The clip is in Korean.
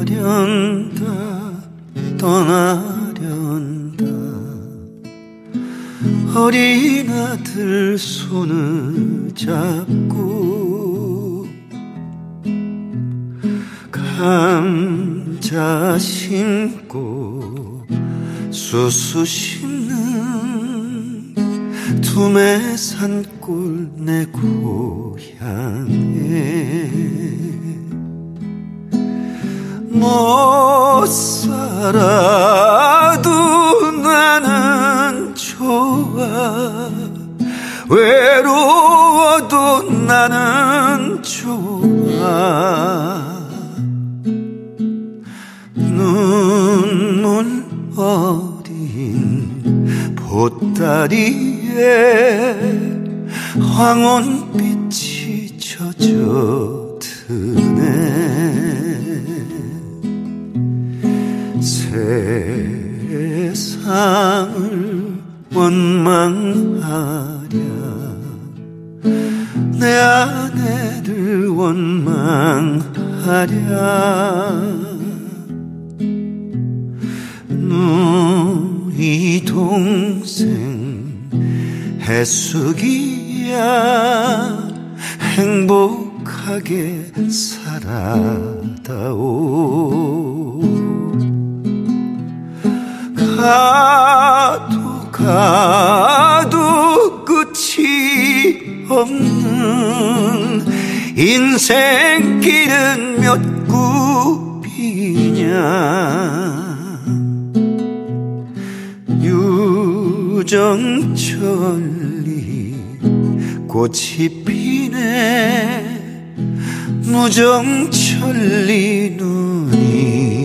떠나련다 어린 아들 손을 잡고 감자 심고 수수 심는 두메 산골 내 고향에 못 살아도 나는 좋아 외로워도 나는 좋아 눈물 어린 보따리에 황혼빛이 젖어드네 세상을 원망하랴 내 아내를 원망하랴 너희 동생 해숙이야 행복하게 살아다오 가도 끝이 없는 인생길은 몇 굽이냐 유정천리 꽃이 피네 무정천리 눈이